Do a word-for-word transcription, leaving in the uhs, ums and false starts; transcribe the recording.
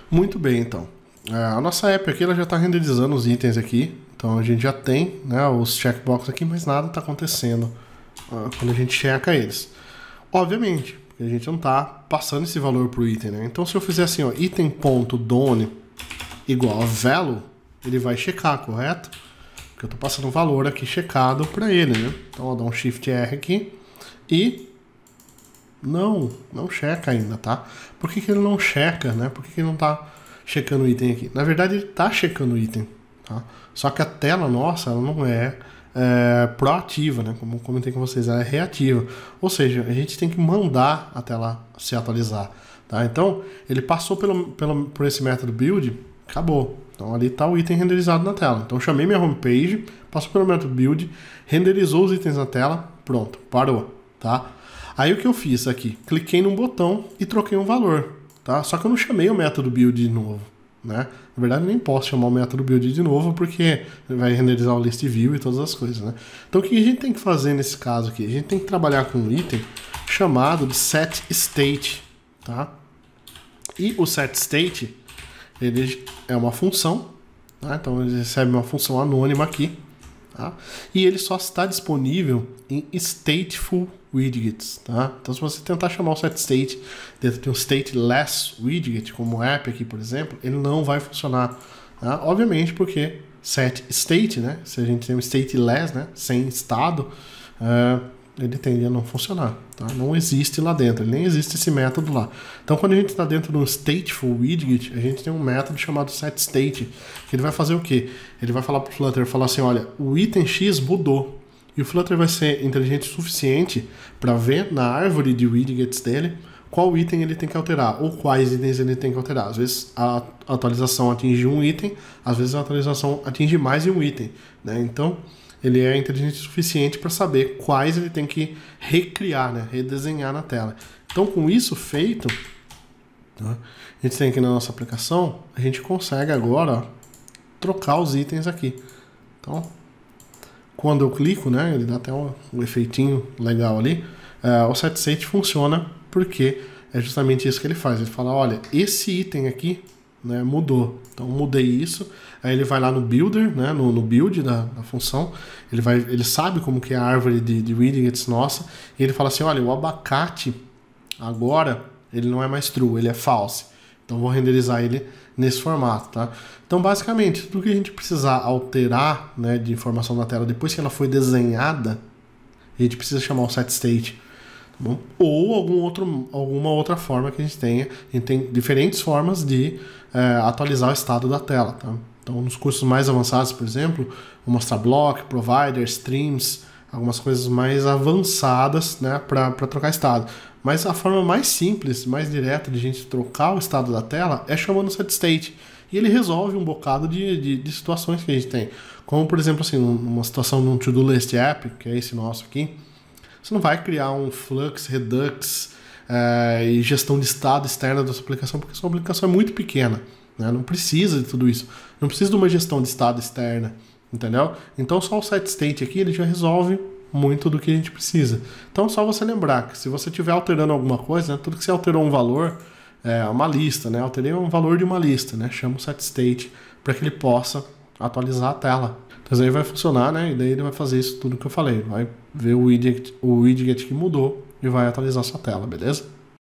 Muito bem, então. É, a nossa app aqui ela já está renderizando os itens aqui. Então a gente já tem, né, os checkbox aqui, mas nada está acontecendo uh, quando a gente checa eles. Obviamente, porque a gente não está passando esse valor para o item, né? Então se eu fizer assim, ó, item.done igual a value, ele vai checar, correto? Porque eu estou passando o valor aqui checado para ele, né? Então vou dar um Shift R aqui e não, não checa ainda, tá? Por que, que ele não checa, né? Por que, que ele não está checando o item aqui? Na verdade, ele está checando o item, tá? Só que a tela nossa, ela não é, é proativa, né? Como eu comentei com vocês, ela é reativa. Ou seja, a gente tem que mandar a tela se atualizar, tá? Então, ele passou pelo, pelo, por esse método build, acabou. Então, ali está o item renderizado na tela. Então, eu chamei minha homepage, passou pelo método build, renderizou os itens na tela, pronto, parou, tá? Aí o que eu fiz aqui? Cliquei num botão e troquei um valor, tá? Só que eu não chamei o método build de novo, né? Na verdade, eu nem posso chamar o método build de novo porque vai renderizar o list view e todas as coisas, né? Então, o que a gente tem que fazer nesse caso aqui? A gente tem que trabalhar com um item chamado de setState, tá? E o setState, ele é uma função, tá? Então, ele recebe uma função anônima aqui, tá? E ele só está disponível em stateful widgets, tá? Então, se você tentar chamar o setState dentro de um stateless widget, como o app aqui, por exemplo, ele não vai funcionar, tá? Obviamente porque setState, né? Se a gente tem um stateless, né? Sem estado, uh, ele tende a não funcionar, tá? Não existe lá dentro, ele nem existe esse método lá. Então, quando a gente está dentro de um stateful widget, a gente tem um método chamado setState, que ele vai fazer o quê? Ele vai falar para o Flutter, falar assim, olha, o item X mudou. E o Flutter vai ser inteligente o suficiente para ver na árvore de widgets dele qual item ele tem que alterar, ou quais itens ele tem que alterar. Às vezes a atualização atinge um item, às vezes a atualização atinge mais de um item, né? Então, ele é inteligente o suficiente para saber quais ele tem que recriar, né? Redesenhar na tela. Então, com isso feito, tá? A gente tem aqui na nossa aplicação, a gente consegue agora, ó, trocar os itens aqui. Então, quando eu clico, né, ele dá até um, um efeitinho legal ali, uh, o setState funciona porque é justamente isso que ele faz. Ele fala, olha, esse item aqui, né, mudou. Então, mudei isso. Aí ele vai lá no builder, né, no, no build da, da função, ele, vai, ele sabe como que é a árvore de, de widgets nossa, e ele fala assim, olha, o abacate agora, ele não é mais true, ele é false. Então, vou renderizar ele nesse formato, tá? Então, basicamente, tudo que a gente precisar alterar, né, de informação na tela depois que ela foi desenhada, a gente precisa chamar o setState, tá bom? Ou algum outro, alguma outra forma que a gente tenha. A gente tem diferentes formas de é, atualizar o estado da tela, tá? Então, nos cursos mais avançados, por exemplo, vou mostrar block, provider, streams, algumas coisas mais avançadas, né, para trocar estado. Mas a forma mais simples, mais direta de a gente trocar o estado da tela é chamando o setState. E ele resolve um bocado de, de, de situações que a gente tem. Como, por exemplo, assim, uma situação num to-do list app, que é esse nosso aqui. Você não vai criar um Flux, Redux é, e gestão de estado externa da sua aplicação, porque a sua aplicação é muito pequena, né? Não precisa de tudo isso. Não precisa de uma gestão de estado externa, entendeu? Então, só o setState aqui, ele já resolve muito do que a gente precisa. Então, só você lembrar que se você estiver alterando alguma coisa, né, tudo que você alterou um valor, é uma lista, né? Alterei um valor de uma lista, né? Chama o setState para que ele possa atualizar a tela. Então, aí vai funcionar, né? E daí ele vai fazer isso tudo que eu falei. Vai ver o widget, o widget que mudou e vai atualizar sua tela, beleza?